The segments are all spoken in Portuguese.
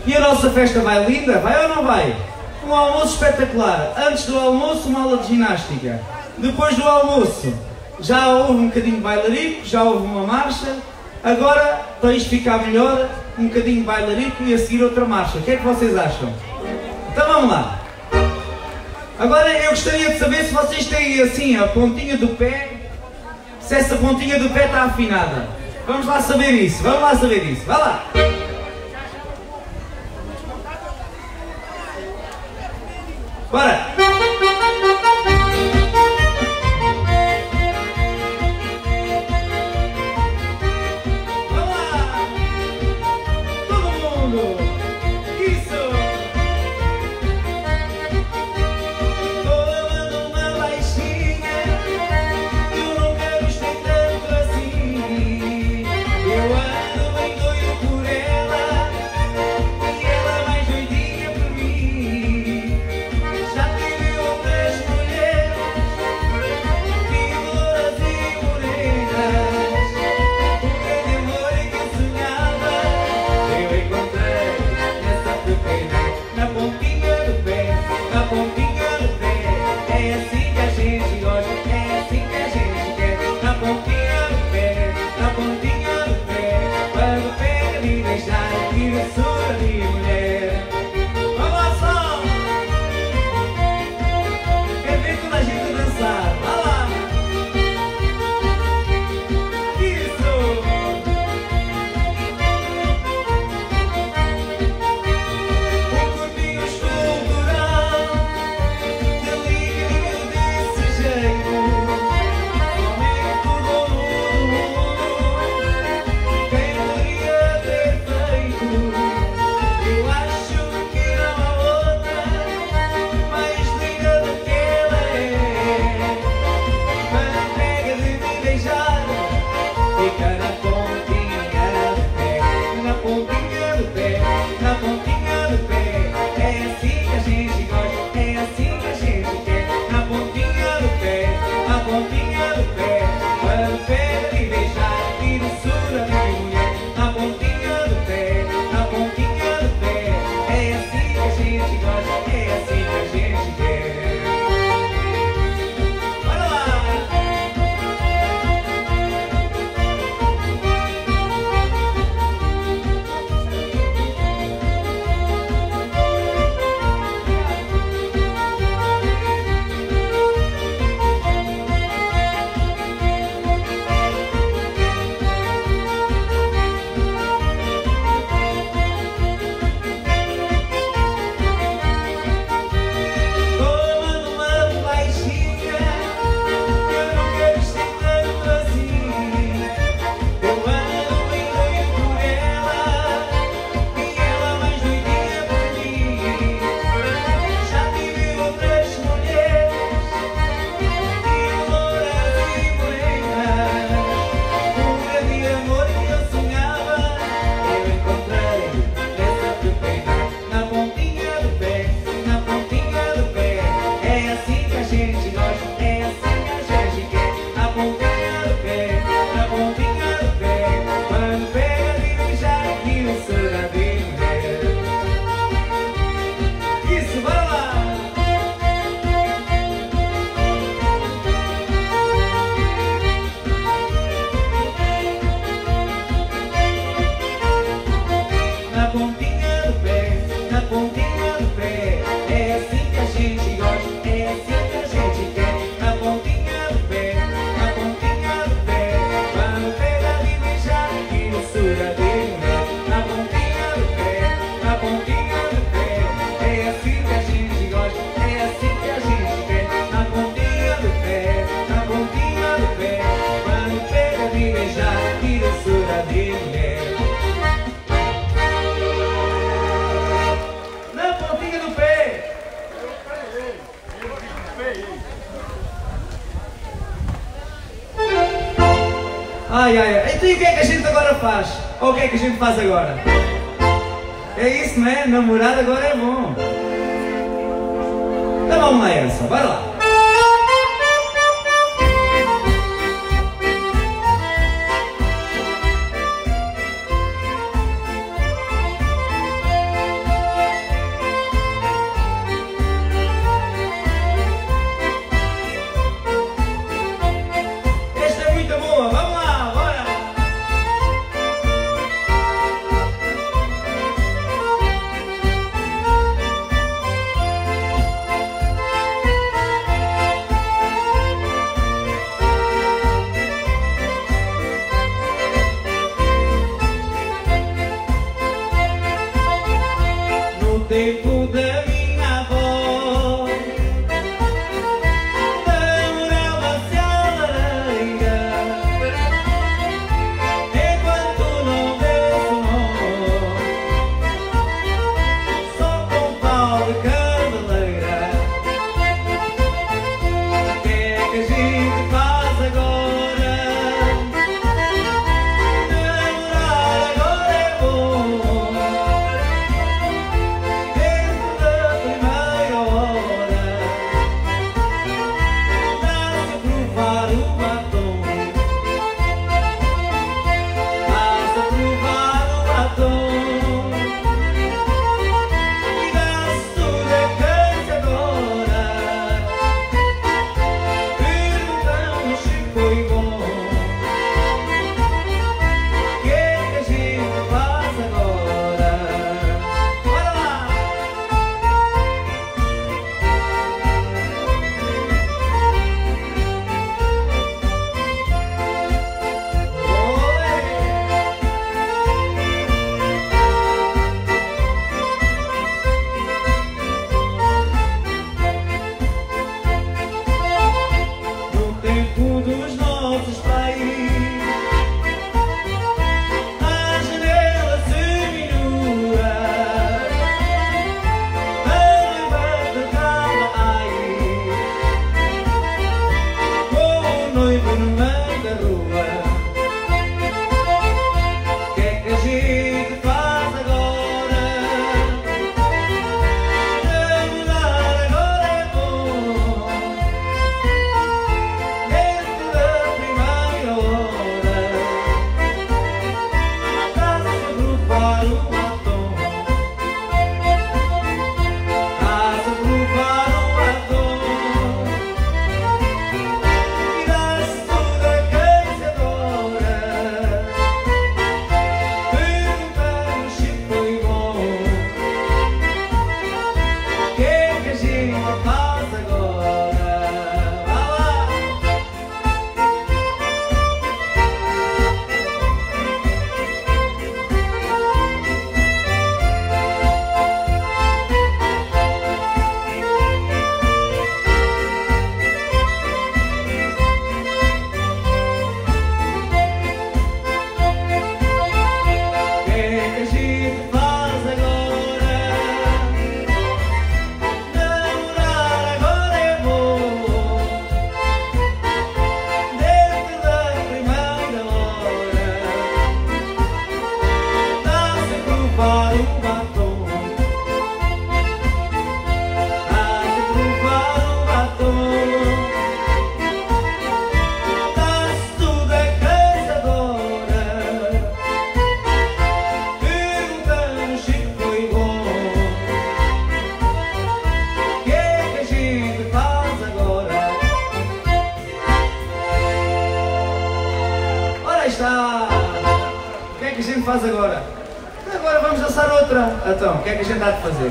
E a nossa festa vai linda? Vai ou não vai? Um almoço espetacular. Antes do almoço, uma aula de ginástica. Depois do almoço, já houve um bocadinho de bailarico, já houve uma marcha. Agora, para isto ficar melhor, um bocadinho de bailarico e a seguir outra marcha. O que é que vocês acham? Então vamos lá. Agora eu gostaria de saber se vocês têm assim a pontinha do pé, se essa pontinha do pé está afinada. Vamos lá saber isso, vamos lá saber isso. Vai lá! Bora! Vamos lá! Todo mundo! Isso! Tô amando uma baixinha, eu nunca gostei tanto assim. Eu ando bem doido por ela, e ela mais doidinha por mim. Já tive outras mulheres, louras e morenas. O grande amor que eu sonhava, eu encontrei nessa pequena, na pontinha do pé, na pontinha do pé. É assim que a gente gosta, é assim que a gente quer. Na pontinha do pé, na pontinha do pé. Quando pega de beijar, que doçura de mulher. Vamos lá, som! Quer ver toda a gente dançar? Vai lá! Isso! Um corpinho escultural, delicadinho desse jeito. Somente o dono do mundo, quem poderia ter feito? Eu acho que não há outra mais linda do que ela é. Quando pega de me beijar, fica na pontinha do pé, na pontinha do pé, na pontinha do pé. É assim que a gente gosta, é assim que a gente quer. Na pontinha do pé, na pontinha do pé. Quando pega de beijar, que doçura de mulher. Na pontinha do pé, na pontinha do pé. É assim que a gente gosta, é assim que a gente quer. Bora lá! Tomando uma baixinha, eu nunca gostei tanto assim. Eu ando bem doido por ela, e ela mais doidinha por mim. Já tive outras mulheres, louras e morenas. O grande amor que eu sonhava, eu encontrei nessa pequena, na pontinha do pé, na pontinha do pé. É assim que a gente gosta, é assim que a gente quer. Na pontinha do pé, na pontinha do pé. Quando pega de beijar, que doçura de mulher. Isso, bora lá! Na pontinha do pé, na pontinha do pé. É assim que a gente gosta, é assim que a gente quer. Na pontinha do pé, na pontinha do pé. Quando pega de beijar, que doçura de mulher. Na pontinha do pé, na pontinha do pé. É assim que a gente gosta, é assim que a gente quer. Na pontinha do pé, na pontinha do pé. Quando pega de beijar, que doçura de mulher. Na pontinha do pé. Ai, ai, ai. Então e o que é que a gente agora faz? Ou o que é que a gente faz agora? É isso, não é? Namorar agora é bom. Então vamos lá, essa. Bora lá. tempo da minha avó, namorava-se à lareira, enquanto não deu som, só com pau de candeleira. O que é que a gente faz agora? Namorar agora é bom. Dentro da primeira hora, dá-se a provar o batom. Dá-se a provar o batom. E dá-se tudo a quem agora. Perguntamos se foi bom. O que é que a gente faz agora? Bora lá! No tempo dos nossos pais, a janela seminua, a noiva tratava aí, com o noivo no meio da rua. O que é que a gente faz agora? Namorar agora é bom. Dentro da primeira hora, dá-se a provar o batom. Dá-se a provar o batom. E dá-se tudo a quem se adora. Perguntamos se foi bom. O que é que a gente faz agora? Vá lá! O que é que a gente faz agora? Namorar agora é bom. Dentro da primeira hora, dá-se a provar o batom. Dá-se a provar o batom. Dá-se tudo a quem se adora. Perguntamos se foi bom. O que é que a gente faz agora? Ora aí está! O que é que a gente faz agora? Agora vamos dançar outra. Então, o que é que a gente há de fazer?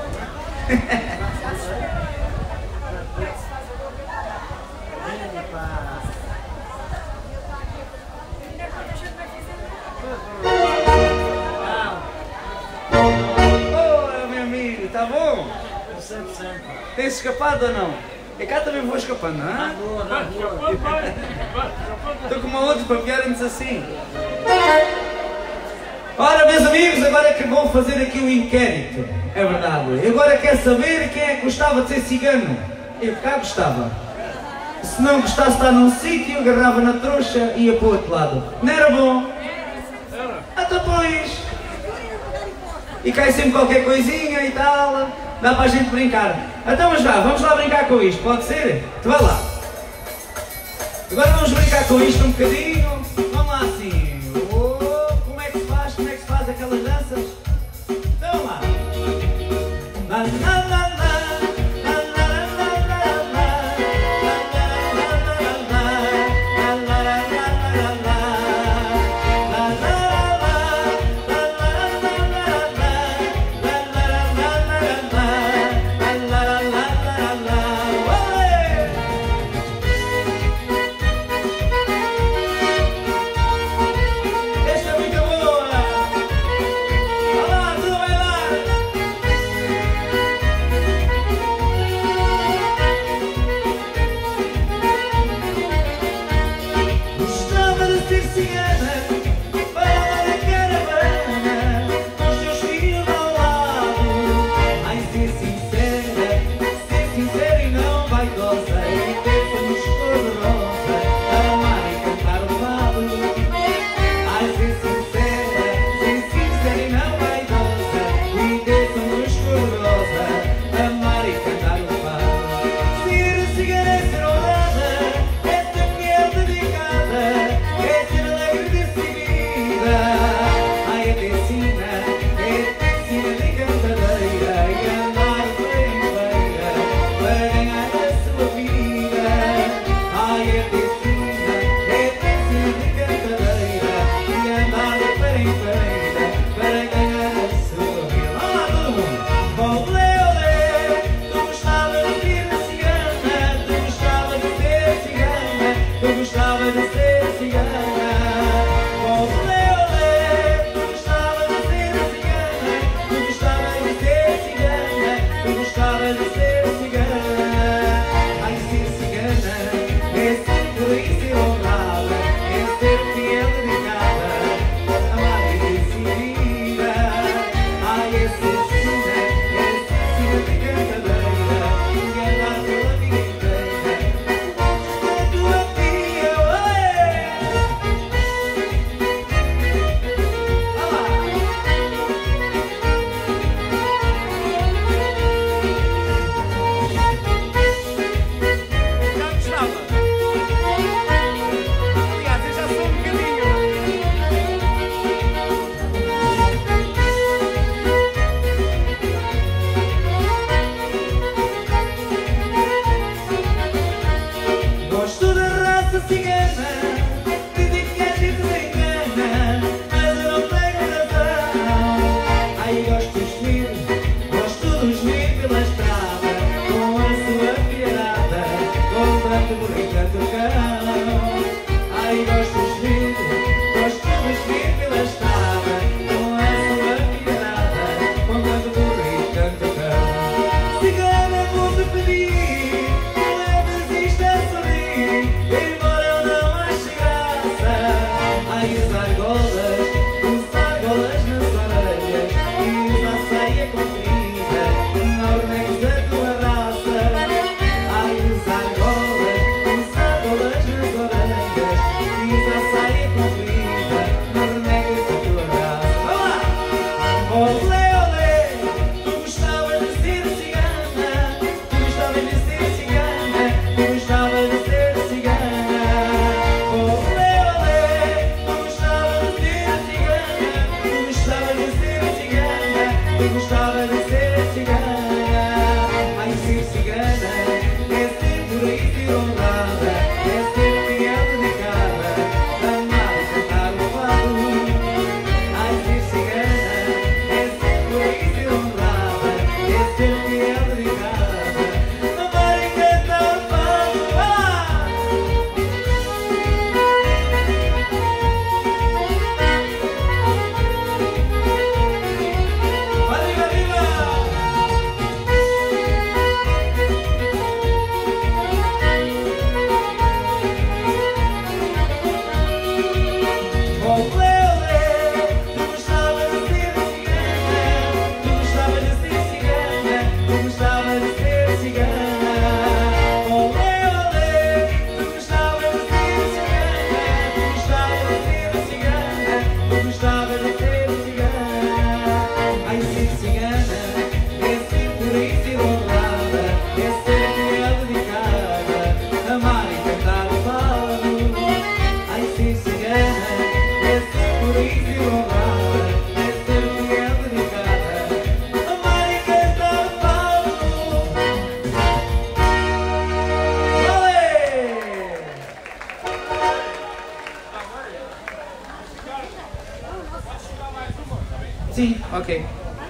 Ora, meu amigo, tá bom? Tem escapado ou não? E cá também vou escapando, não é? Estou com uma outra para piarem-nos assim. Ora, meus amigos, agora é que vou fazer aqui o inquérito. É verdade. E agora quer saber quem é que gostava de ser cigano? Eu cá gostava. Se não gostasse de estar num sítio, agarrava na trouxa e ia para o outro lado. Não era bom? Até pois. E cai sempre qualquer coisinha e tal. Dá para a gente brincar. Então, mas vamos lá brincar com isto, pode ser? Então vai lá. Agora vamos brincar com isto um bocadinho. Vamos lá assim. Oh, como é que se faz? Como é que se faz aquelas danças? Então vamos lá. La, la, la, la. Tu gostava de ser cigana. Ai, ser cigana é ser por aí ser honrada, é ser fiel dedicada, amar e cantar o fado. Ai, ser cigana é ser por aí ser honrada, é ser fiel dedicada, amar e cantar o fado. Arriba, arriba! Oh, tu gostava de ser cigana, tu gostava de ser cigana, tu gostava de ser cigana. Oh, tu gostava de ser cigana, tu gostava de ser cigana, tu gostava de ser cigana. Ai, ser cigana é ser por aí ser honrada, é ser fiel dedicada, amar e cantar o fado. Ai, ser cigana é ser por aí ser honrada, é ser fiel dedicada, amar e cantar o fado. Olê! Sim, ok.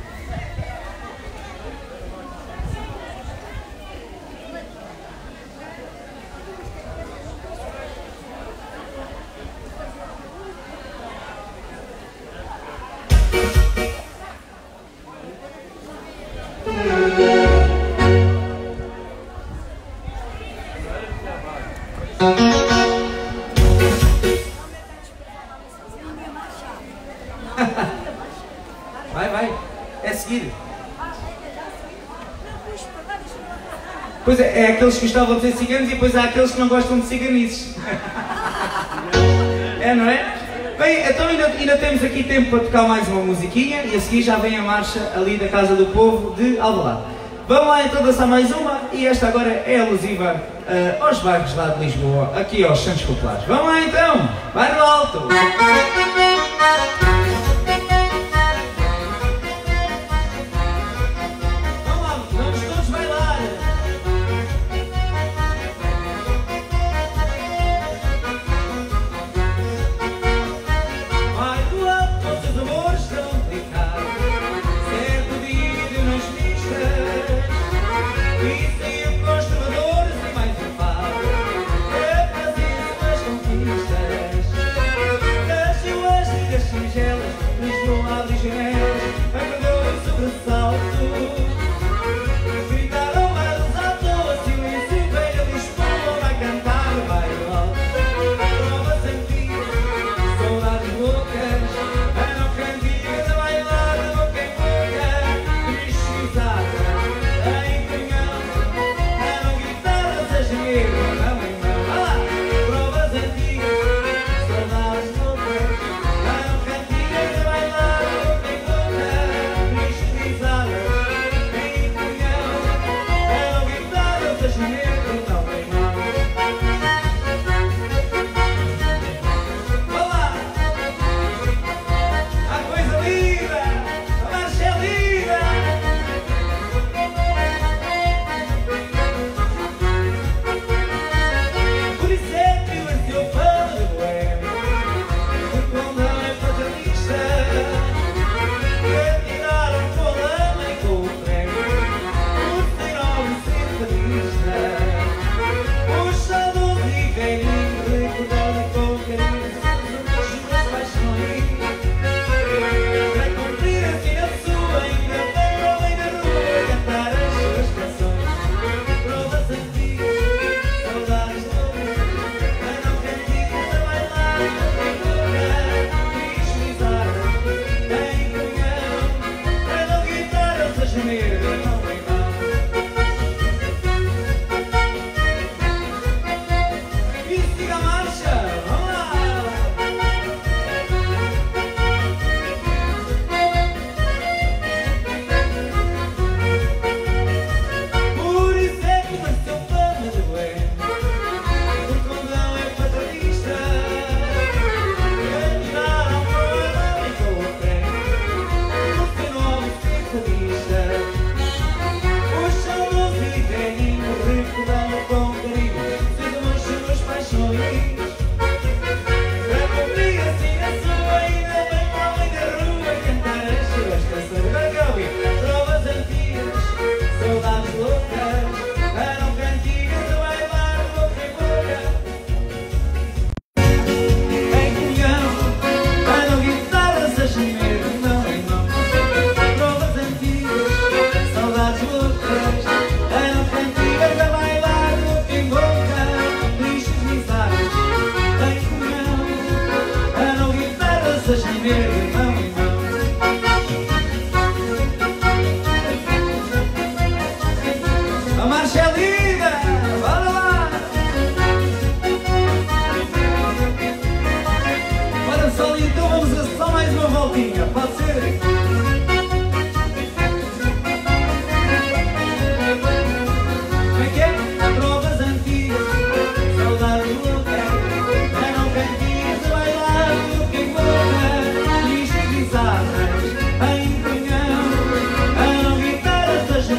Vai, vai. É seguir. Pois é, aqueles que gostavam de ser ciganos e depois há aqueles que não gostam de ciganices. É, não é? Bem, então ainda temos aqui tempo para tocar mais uma musiquinha e a seguir já vem a marcha ali da Casa do Povo de Alvalade. Vamos lá então dançar mais uma e esta agora é alusiva aos bairros lá de Lisboa, aqui aos Santos Populares. Vamos lá então, vai no alto! Vamos lá, vamos todos bailar! Vai do alto, vossos amores estão brincados, certo dia nas vistas, e saiu conservadores e mais um par, para fazer suas conquistas. Nasceu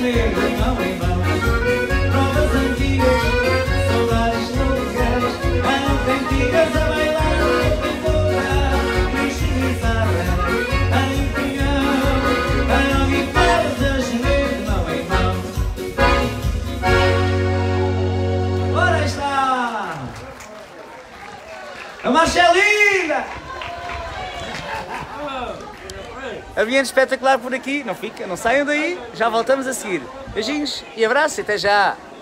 janeiro, mão em mão. Provas antigas, saudades loucas, andam cantigas a bailar na pintura, cristinizada em punhão, andam guitarras a gemer de mão em mão. Ora está! A Marcelina! Ambiente espetacular por aqui, não fica, não saiam daí, já voltamos a seguir. Beijinhos e abraço e até já!